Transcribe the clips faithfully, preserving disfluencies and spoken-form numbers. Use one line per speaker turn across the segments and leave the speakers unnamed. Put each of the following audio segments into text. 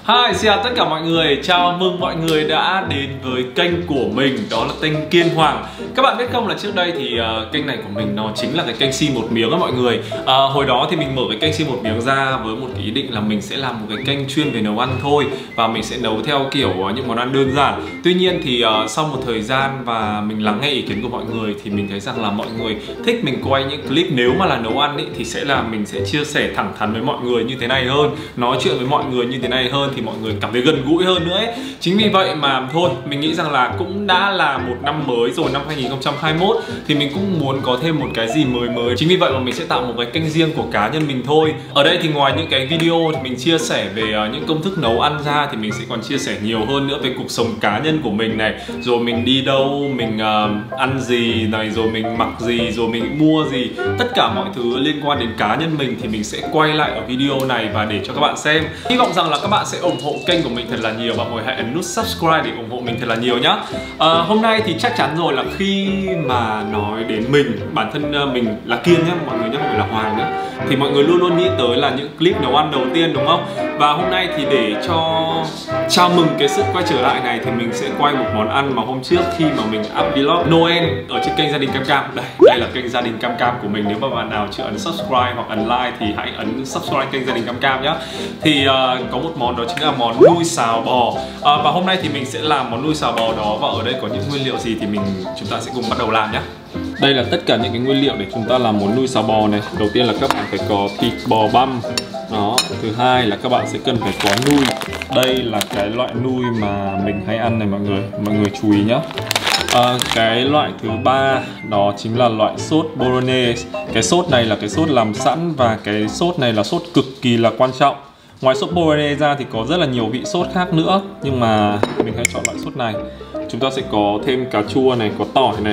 Hi, xin chào tất cả mọi người. Chào mừng mọi người đã đến với kênh của mình, đó là kênh Kiên Hoàng. Các bạn biết không là trước đây thì uh, kênh này của mình nó chính là cái kênh Xin Một Miếng á mọi người. uh, Hồi đó thì mình mở cái kênh Xin Một Miếng ra với một cái ý định là mình sẽ làm một cái kênh chuyên về nấu ăn thôi. Và mình sẽ nấu theo kiểu uh, những món ăn đơn giản. Tuy nhiên thì uh, sau một thời gian và mình lắng nghe ý kiến của mọi người thì mình thấy rằng là mọi người thích mình quay những clip nếu mà là nấu ăn ý, thì sẽ là mình sẽ chia sẻ thẳng thắn với mọi người như thế này hơn, nói chuyện với mọi người như thế này hơn thì mọi người cảm thấy gần gũi hơn nữa ấy. Chính vì vậy mà thôi mình nghĩ rằng là cũng đã là một năm mới rồi, năm hai nghìn không trăm hai mươi mốt thì mình cũng muốn có thêm một cái gì mới mới. Chính vì vậy mà mình sẽ tạo một cái kênh riêng của cá nhân mình thôi. Ở đây thì ngoài những cái video thì mình chia sẻ về uh, những công thức nấu ăn ra thì mình sẽ còn chia sẻ nhiều hơn nữa về cuộc sống cá nhân của mình này, rồi mình đi đâu, mình uh, ăn gì này, rồi mình mặc gì, rồi mình mua gì, tất cả mọi thứ liên quan đến cá nhân mình thì mình sẽ quay lại ở video này và để cho các bạn xem. Hy vọng rằng là các bạn sẽ ủng hộ kênh của mình thật là nhiều và mọi người hãy ấn nút subscribe để ủng hộ mình thật là nhiều nhá. À, hôm nay thì chắc chắn rồi là khi mà nói đến mình, bản thân mình là Kiên nhá mọi người nhé, mọi người là Hoàng nữa, thì mọi người luôn luôn nghĩ tới là những clip nấu ăn đầu tiên đúng không? Và hôm nay thì để cho chào mừng cái sự quay trở lại này thì mình sẽ quay một món ăn mà hôm trước khi mà mình up vlog Noel ở trên kênh Gia Đình Cam Cam. Đây, đây là kênh Gia Đình Cam Cam của mình. Nếu mà bạn nào chưa ấn subscribe hoặc ấn like thì hãy ấn subscribe kênh Gia Đình Cam Cam nhá. Thì uh, có một món đó chính là món nuôi xào bò. uh, Và hôm nay thì mình sẽ làm món nuôi xào bò đó. Và ở đây có những nguyên liệu gì thì mình chúng ta sẽ cùng bắt đầu làm nhé. Đây là tất cả những cái nguyên liệu để chúng ta làm món nuôi xào bò này. Đầu tiên là các bạn phải có thịt bò băm. Đó. Thứ hai là các bạn sẽ cần phải có nui. Đây là cái loại nui mà mình hay ăn này mọi người. Mọi người chú ý nhé. À, cái loại thứ ba đó chính là loại sốt bolognese. Cái sốt này là cái sốt làm sẵn và cái sốt này là sốt cực kỳ là quan trọng. Ngoài sốt bolognese ra thì có rất là nhiều vị sốt khác nữa, nhưng mà mình hay chọn loại sốt này. Chúng ta sẽ có thêm cà chua này, có tỏi này,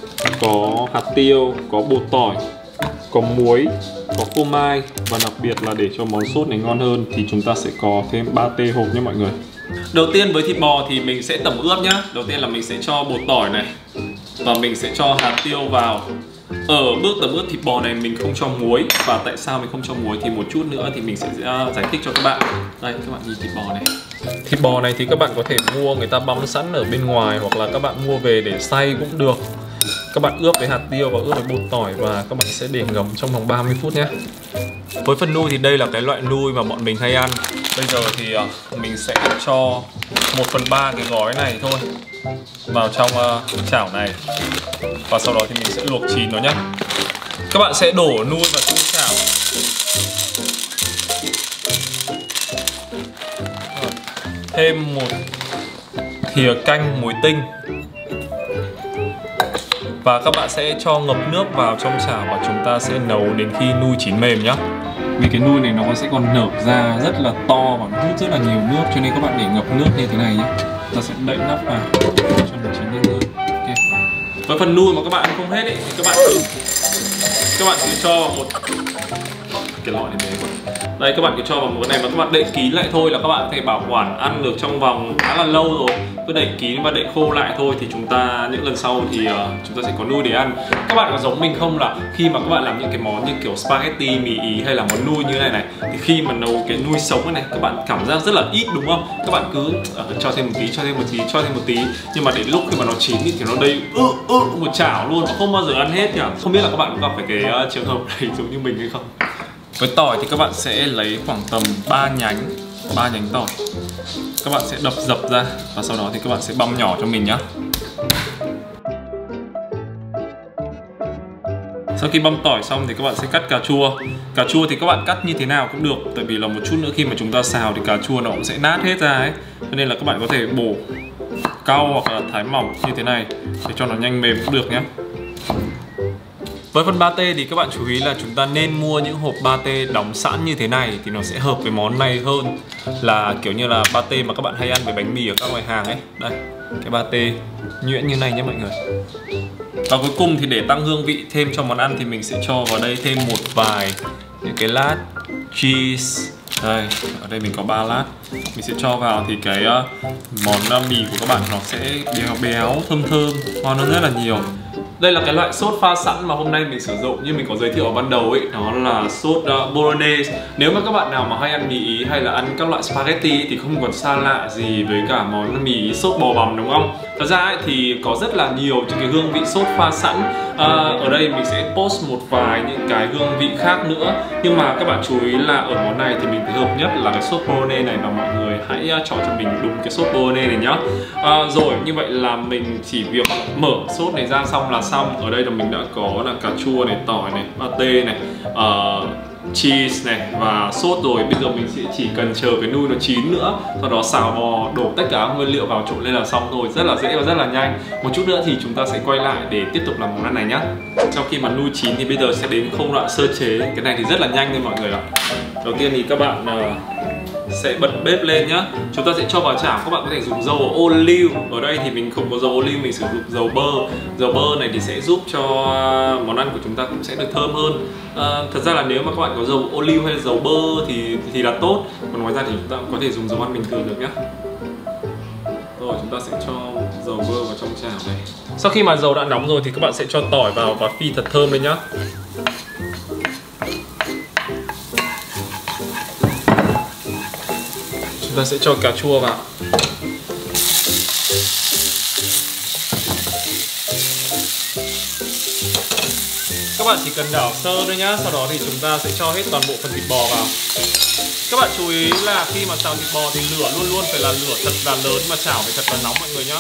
có hạt tiêu, có bột tỏi, có muối, có phô mai. Và đặc biệt là để cho món sốt này ngon hơn thì chúng ta sẽ có thêm pate hộp nhé mọi người. Đầu tiên với thịt bò thì mình sẽ tẩm ướp nhá. Đầu tiên là mình sẽ cho bột tỏi này và mình sẽ cho hạt tiêu vào. Ở bước tẩm ướp thịt bò này mình không cho muối. Và tại sao mình không cho muối thì một chút nữa thì mình sẽ giải thích cho các bạn. Đây các bạn nhìn thịt bò này. Thịt bò này thì các bạn có thể mua người ta băm sẵn ở bên ngoài, hoặc là các bạn mua về để xay cũng được. Các bạn ướp với hạt tiêu và ướp với bột tỏi và các bạn sẽ để ngấm trong vòng ba mươi phút nhé. Với phần nui thì đây là cái loại nui mà bọn mình hay ăn. Bây giờ thì uh, mình sẽ cho một phần ba cái gói này thôi vào trong uh, chảo này. Và sau đó thì mình sẽ luộc chín nó nhé. Các bạn sẽ đổ nui vào trong chảo. Thêm một thìa canh muối tinh. Và các bạn sẽ cho ngập nước vào trong chảo và chúng ta sẽ nấu đến khi nui chín mềm nhé. Vì cái nui này nó sẽ còn nở ra rất là to và nó hút rất là nhiều nước, cho nên các bạn để ngập nước như thế này nhé. Ta sẽ đậy nắp vào cho nó chín nhanh hơn. Okay. Với phần nui mà các bạn ăn không hết ấy, thì các bạn cứ các bạn cứ cho một cái lọ này bé quá. Đây các bạn cứ cho vào một cái này và các bạn đậy kín lại thôi là các bạn có thể bảo quản ăn được trong vòng khá là lâu rồi. Cứ đậy kín và đậy khô lại thôi thì chúng ta những lần sau thì uh, chúng ta sẽ có nui để ăn. Các bạn có giống mình không là khi mà các bạn làm những cái món như kiểu spaghetti, mì Ý hay là món nui như thế này này thì khi mà nấu cái nui sống này các bạn cảm giác rất là ít đúng không? Các bạn cứ uh, cho thêm một tí, cho thêm một tí, cho thêm một tí, nhưng mà đến lúc khi mà nó chín thì nó đầy ư ư một chảo luôn mà không bao giờ ăn hết nhỉ. Không biết là các bạn có gặp phải cái uh, trường hợp này giống như mình hay không? Với tỏi thì các bạn sẽ lấy khoảng tầm ba nhánh, ba nhánh tỏi. Các bạn sẽ đập dập ra và sau đó thì các bạn sẽ băm nhỏ cho mình nhé. Sau khi băm tỏi xong thì các bạn sẽ cắt cà chua. Cà chua thì các bạn cắt như thế nào cũng được, tại vì là một chút nữa khi mà chúng ta xào thì cà chua nó cũng sẽ nát hết ra ấy. Cho nên là các bạn có thể bổ cau hoặc là thái mỏng như thế này để cho nó nhanh mềm cũng được nhé. Với phần pate thì các bạn chú ý là chúng ta nên mua những hộp pate đóng sẵn như thế này thì nó sẽ hợp với món này hơn là kiểu như là pate mà các bạn hay ăn với bánh mì ở các ngoài hàng ấy. Đây, cái pate nhuyễn như này nhé mọi người. Và cuối cùng thì để tăng hương vị thêm cho món ăn thì mình sẽ cho vào đây thêm một vài những cái lát cheese. Đây, ở đây mình có ba lát. Mình sẽ cho vào thì cái uh, món uh, mì của các bạn nó sẽ béo béo, thơm thơm, ngon hơn rất là nhiều. Đây là cái loại sốt pha sẵn mà hôm nay mình sử dụng, như mình có giới thiệu ở ban đầu ấy, nó là sốt uh, bolognese. Nếu mà các bạn nào mà hay ăn mì Ý hay là ăn các loại spaghetti ấy, thì không còn xa lạ gì với cả món mì Ý sốt bò bằm đúng không? Thật ra ấy, thì có rất là nhiều những cái hương vị sốt pha sẵn. À, ở đây mình sẽ post một vài những cái hương vị khác nữa, nhưng mà các bạn chú ý là ở món này thì mình thấy hợp nhất là cái sốt bolognese này, và mọi người hãy chọn cho mình đúng cái sốt bolognese này nhá. À, rồi như vậy là mình chỉ việc mở sốt này ra xong là xong. Ở đây là mình đã có là cà chua này, tỏi này, pate này, uh, cheese này và sốt rồi. Bây giờ mình sẽ chỉ cần chờ cái nui nó chín nữa, sau đó xào bò, đổ tất cả nguyên liệu vào trộn lên là xong rồi. Rất là dễ và rất là nhanh. Một chút nữa thì chúng ta sẽ quay lại để tiếp tục làm món ăn này nhá. Sau khi mà nui chín thì bây giờ sẽ đến công đoạn sơ chế. Cái này thì rất là nhanh thôi mọi người ạ. Đầu tiên thì các bạn uh, sẽ bật bếp lên nhá. Chúng ta sẽ cho vào chảo. Các bạn có thể dùng dầu ô liu. Ở đây thì mình không có dầu ô liu, mình sử dụng dầu bơ. Dầu bơ này thì sẽ giúp cho món ăn của chúng ta cũng sẽ được thơm hơn. À, thật ra là nếu mà các bạn có dầu ô liu hay là dầu bơ thì thì là tốt. Còn ngoài ra thì chúng ta cũng có thể dùng dầu ăn bình thường được nhá. Rồi chúng ta sẽ cho dầu bơ vào trong chảo này. Sau khi mà dầu đã nóng rồi thì các bạn sẽ cho tỏi vào và phi thật thơm lên nhá. Chúng ta sẽ cho cà chua vào. Các bạn chỉ cần đảo sơ thôi nhá. Sau đó thì chúng ta sẽ cho hết toàn bộ phần thịt bò vào. Các bạn chú ý là khi mà xào thịt bò thì lửa luôn luôn phải là lửa thật là lớn, mà chảo phải thật là nóng mọi người nhá.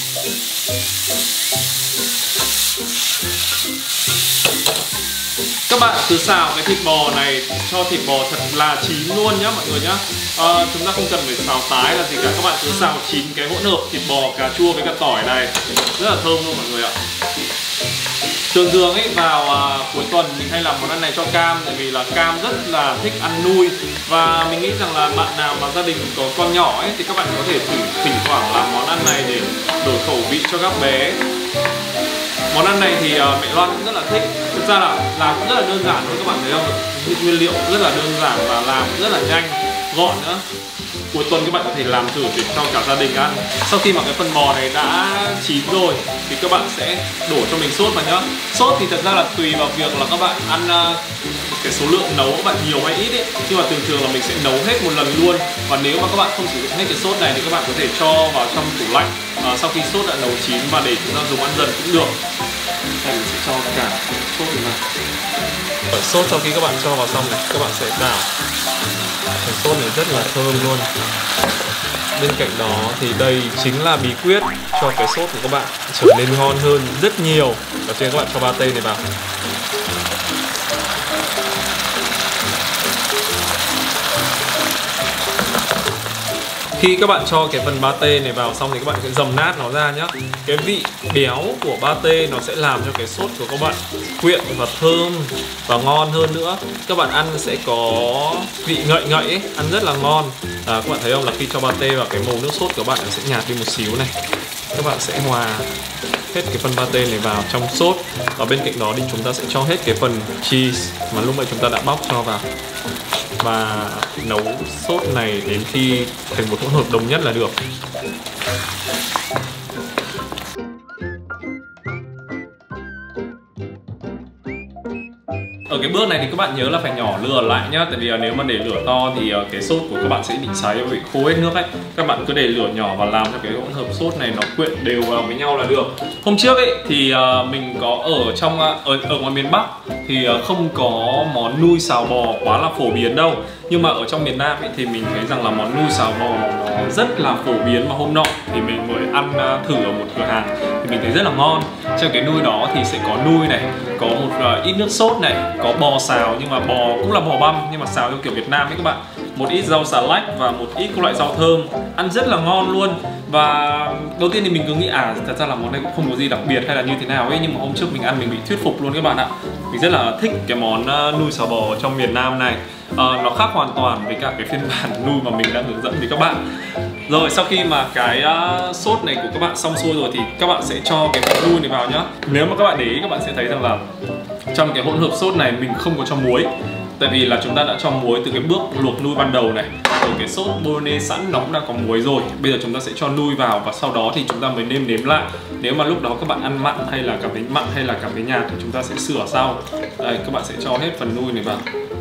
Các bạn cứ xào cái thịt bò này cho thịt bò thật là chín luôn nhá mọi người nhá. À, chúng ta không cần phải xào tái là gì cả. Các bạn cứ xào chín cái hỗn hợp thịt bò, cà chua với cả tỏi này, rất là thơm luôn mọi người ạ. Thường thường ấy vào uh, cuối tuần mình hay làm món ăn này cho Cam, tại vì là Cam rất là thích ăn nui. Và mình nghĩ rằng là bạn nào mà gia đình có con nhỏ ấy thì các bạn có thể thử thỉnh thoảng làm món ăn này để đổi khẩu vị cho các bé. Món ăn này thì uh, mẹ Loan cũng rất là thích. Thực ra là làm cũng rất là đơn giản thôi, các bạn thấy không? Những nguyên liệu rất là đơn giản và làm rất là nhanh, gọn nữa. Cuối tuần các bạn có thể làm thử để cho cả gia đình ăn. Sau khi mà cái phần bò này đã chín rồi thì các bạn sẽ đổ cho mình sốt vào nhá. Sốt thì thật ra là tùy vào việc là các bạn ăn uh, cái số lượng nấu các bạn nhiều hay ít ấy. Nhưng mà thường thường là mình sẽ nấu hết một lần luôn. Và nếu mà các bạn không sử dụng hết cái sốt này thì các bạn có thể cho vào trong tủ lạnh uh, sau khi sốt đã nấu chín và để chúng ta dùng ăn dần cũng được. Đây mình sẽ cho cả sốt vào. Ở sốt sau khi các bạn cho vào xong này, các bạn sẽ đảo. Cái sốt này rất là thơm luôn. Bên cạnh đó thì đây chính là bí quyết cho cái sốt của các bạn trở nên ngon hơn rất nhiều. Đầu tiên các bạn cho pate này vào. Khi các bạn cho cái phần pate này vào xong thì các bạn sẽ dầm nát nó ra nhé. Cái vị béo của pate nó sẽ làm cho cái sốt của các bạn quyện và thơm và ngon hơn nữa. Các bạn ăn sẽ có vị ngậy ngậy ấy, ăn rất là ngon. À, các bạn thấy không, là khi cho pate vào cái màu nước sốt của bạn nó sẽ nhạt đi một xíu này. Các bạn sẽ hòa hết cái phần pate này vào trong sốt. Và bên cạnh đó thì chúng ta sẽ cho hết cái phần cheese mà lúc nãy chúng ta đã bóc cho vào. Và nấu sốt này đến khi thành một hỗn hợp đồng nhất là được. Ở cái bước này thì các bạn nhớ là phải nhỏ lửa lại nhá. Tại vì nếu mà để lửa to thì cái sốt của các bạn sẽ bị cháy và bị khô hết nước ấy. Các bạn cứ để lửa nhỏ và làm cho cái hỗn hợp sốt này nó quyện đều vào với nhau là được. Hôm trước ấy thì mình có ở trong ở, ở ngoài miền Bắc thì không có món nui xào bò quá là phổ biến đâu. Nhưng mà ở trong miền Nam ấy thì mình thấy rằng là món nui xào bò nó rất là phổ biến. Mà hôm nọ thì mình mới ăn thử ở một cửa hàng thì mình thấy rất là ngon. Trong cái nui đó thì sẽ có nui này, có một ít nước sốt này, có bò xào, nhưng mà bò cũng là bò băm nhưng mà xào theo kiểu Việt Nam ấy các bạn. Một ít rau xà lách và một ít các loại rau thơm, ăn rất là ngon luôn. Và đầu tiên thì mình cứ nghĩ à thật ra là món này cũng không có gì đặc biệt hay là như thế nào ấy, nhưng mà hôm trước mình ăn mình bị thuyết phục luôn các bạn ạ. Mình rất là thích cái món nui xào bò trong miền Nam này. À, nó khác hoàn toàn với cả cái phiên bản nui mà mình đang hướng dẫn với các bạn. Rồi sau khi mà cái uh, sốt này của các bạn xong xuôi rồi thì các bạn sẽ cho cái phần nui này vào nhá. Nếu mà các bạn để ý các bạn sẽ thấy rằng là trong cái hỗn hợp sốt này mình không có cho muối. Tại vì là chúng ta đã cho muối từ cái bước luộc nui ban đầu này. rồi cái sốt bolognese sẵn nó cũng đã có muối rồi. Bây giờ chúng ta sẽ cho nuôi vào và sau đó thì chúng ta mới nêm nếm lại. Nếu mà lúc đó các bạn ăn mặn hay là cảm thấy mặn hay là cảm thấy nhạt thì chúng ta sẽ sửa sau. Đây, các bạn sẽ cho hết phần nuôi này vào.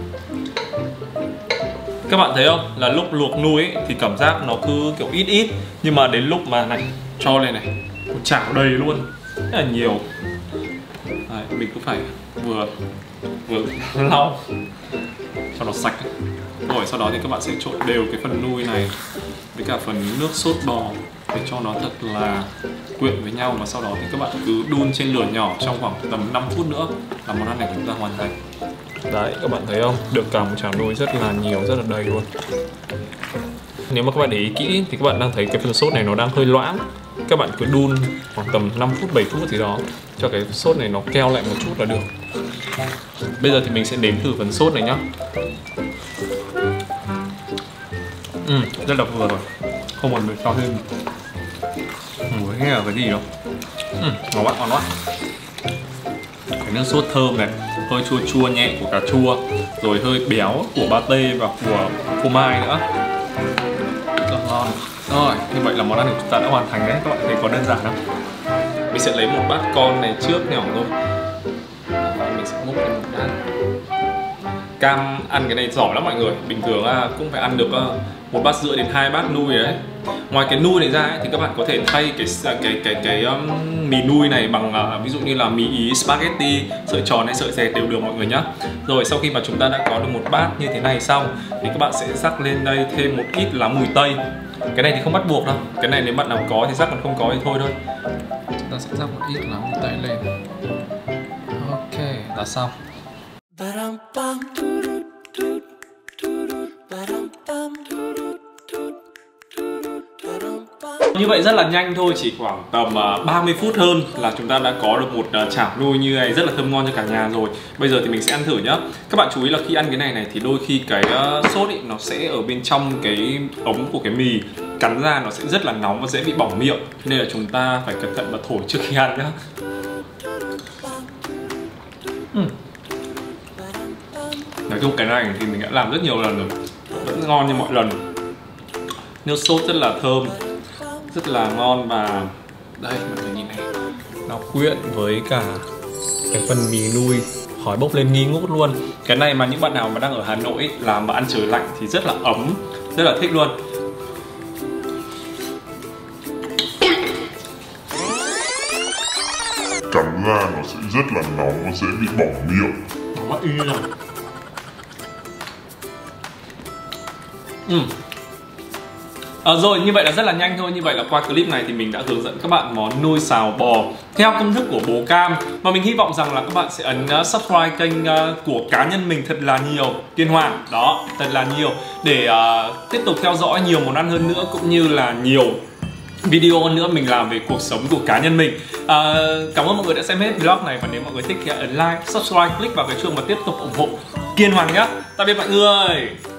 Các bạn thấy không? Là lúc luộc nuôi ấy, thì cảm giác nó cứ kiểu ít ít, nhưng mà đến lúc mà này cho lên này, một chảo đầy luôn, rất là nhiều. Đấy, mình cứ phải vừa vừa lau cho nó sạch. Rồi sau đó thì các bạn sẽ trộn đều cái phần nuôi này với cả phần nước sốt bò để cho nó thật là quyện với nhau, và sau đó thì các bạn cứ đun trên lửa nhỏ trong khoảng tầm năm phút nữa là món ăn này của chúng ta hoàn thành. Đấy, các bạn thấy không? Được cả một chảo nuôi rất là nhiều, rất là đầy luôn. Nếu mà các bạn để ý kỹ thì các bạn đang thấy cái phần sốt này nó đang hơi loãng. Các bạn cứ đun khoảng tầm năm phút, bảy phút gì đó cho cái sốt này nó keo lại một chút là được. Bây giờ thì mình sẽ nếm thử phần sốt này nhá. Ừ, rất là vừa rồi, không còn phải cho thêm muối hay là cái gì đâu. Ừ, ngon quá, ngon quá. Cái nước sốt thơm này, hơi chua chua nhẹ của cà chua, rồi hơi béo của pate và của phô mai nữa, rất ngon. Rồi, như vậy là món ăn của chúng ta đã hoàn thành đấy. Các bạn thấy có đơn giản không? Mình sẽ lấy một bát con này trước nhỏ thôi. Và mình sẽ múc lên một bát. Cam ăn cái này giỏi lắm mọi người. Bình thường cũng phải ăn được một bát rưỡi đến hai bát nuôi đấy. Ngoài cái nuôi này ra ấy, thì các bạn có thể thay cái cái cái cái um, mì nuôi này bằng uh, ví dụ như là mì ý, spaghetti, sợi tròn hay sợi dẹt đều được mọi người nhá. Rồi sau khi mà chúng ta đã có được một bát như thế này xong thì các bạn sẽ rắc lên đây thêm một ít lá mùi tây. Cái này thì không bắt buộc đâu. Cái này nếu bạn nào có thì rắc, còn không có thì thôi thôi. Chúng ta sẽ rắc một ít lá mùi tây lên. Ok, là xong. Như vậy rất là nhanh thôi, chỉ khoảng tầm ba mươi phút hơn là chúng ta đã có được một chảo nuôi như này rất là thơm ngon cho cả nhà rồi. Bây giờ thì mình sẽ ăn thử nhá. Các bạn chú ý là khi ăn cái này này thì đôi khi cái sốt ấy nó sẽ ở bên trong cái ống của cái mì, cắn ra nó sẽ rất là nóng và dễ bị bỏng miệng, nên là chúng ta phải cẩn thận và thổi trước khi ăn nhá. uhm. Nói chung cái này thì mình đã làm rất nhiều lần rồi, vẫn ngon như mọi lần. Nước sốt rất là thơm, rất là ngon, và đây mọi người nhìn này, nó quyện với cả cái phần mì nuôi, khói bốc lên nghi ngút luôn. Cái này mà những bạn nào mà đang ở Hà Nội làm mà ăn trời lạnh thì rất là ấm, rất là thích luôn.
Cắn ra nó sẽ rất là nóng, nó sẽ bị bỏng miệng.
Nó y rồi. Ừ. À, rồi như vậy là rất là nhanh thôi. Như vậy là qua clip này thì mình đã hướng dẫn các bạn món nuôi xào bò theo công thức của bố Cam. Và mình hy vọng rằng là các bạn sẽ ấn uh, subscribe kênh uh, của cá nhân mình thật là nhiều, Kiên Hoàng. Đó, thật là nhiều, để uh, tiếp tục theo dõi nhiều món ăn hơn nữa, cũng như là nhiều video hơn nữa mình làm về cuộc sống của cá nhân mình. À, cảm ơn mọi người đã xem hết vlog này, và nếu mọi người thích thì hãy ấn like, subscribe, click vào cái chuông và tiếp tục ủng hộ Kiên Hoàng nhé. Tạm biệt mọi người.